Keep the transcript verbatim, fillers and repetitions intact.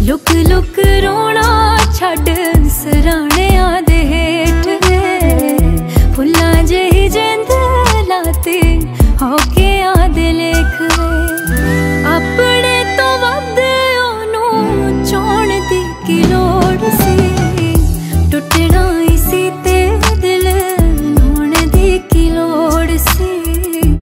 look look रोना छड़ सराणिया दे हेठ फुल्लां जही जिंद लाते होके आदे लेख अपने तो वध ओनू चाहण दी की लोड़ सी टुटना